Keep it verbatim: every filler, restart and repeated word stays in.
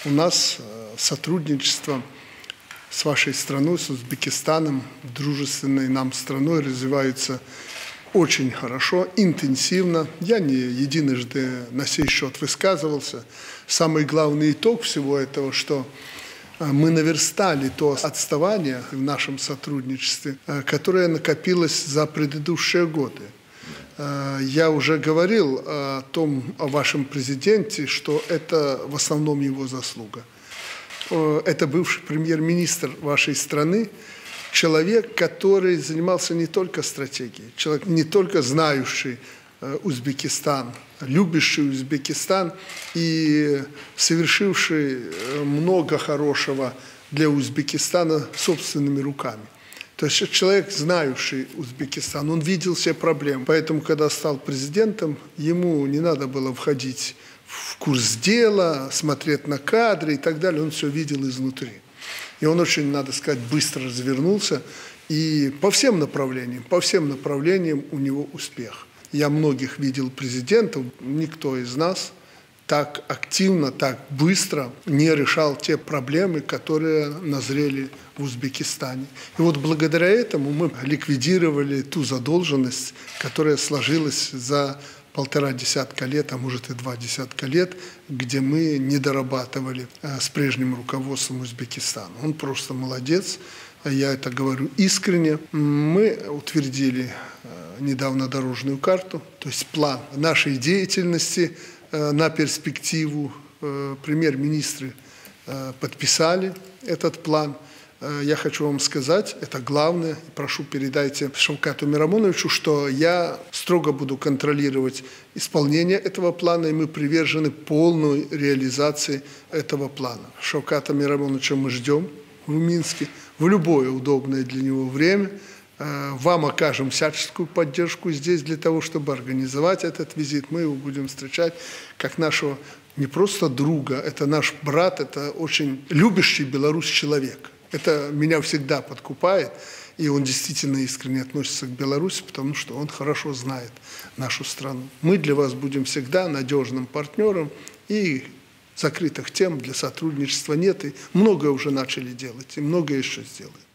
у нас сотрудничество с вашей страной, с Узбекистаном, дружественной нам страной, развивается очень хорошо, интенсивно. Я не единожды на сей счет высказывался. Самый главный итог всего этого, что мы наверстали то отставание в нашем сотрудничестве, которое накопилось за предыдущие годы. Я уже говорил о том, о вашем президенте, что это в основном его заслуга. Это бывший премьер-министр вашей страны, человек, который занимался не только стратегией, человек, не только знающий Узбекистан, любящий Узбекистан и совершивший много хорошего для Узбекистана собственными руками. То есть человек, знающий Узбекистан, он видел все проблемы. Поэтому, когда стал президентом, ему не надо было входить в курс дела, смотреть на кадры и так далее. Он все видел изнутри. И он очень, надо сказать, быстро развернулся. И по всем направлениям, по всем направлениям у него успех. Я многих видел президентов, никто из нас так активно, так быстро не решал те проблемы, которые назрели в Узбекистане. И вот благодаря этому мы ликвидировали ту задолженность, которая сложилась за полтора десятка лет, а может и два десятка лет, где мы не дорабатывали с прежним руководством Узбекистана. Он просто молодец, я это говорю искренне. Мы утвердили недавно дорожную карту, то есть план нашей деятельности на перспективу. Премьер-министры подписали этот план. Я хочу вам сказать, это главное, прошу передайте Шавкату Мирамоновичу, что я строго буду контролировать исполнение этого плана, и мы привержены полной реализации этого плана. Шавката Мирамоновича мы ждем в Минске в любое удобное для него время. Вам окажем всяческую поддержку здесь для того, чтобы организовать этот визит. Мы его будем встречать как нашего не просто друга, это наш брат, это очень любящий Беларусь человек. Это меня всегда подкупает, и он действительно искренне относится к Беларуси, потому что он хорошо знает нашу страну. Мы для вас будем всегда надежным партнером, и закрытых тем для сотрудничества нет, и многое уже начали делать, и многое еще сделаем.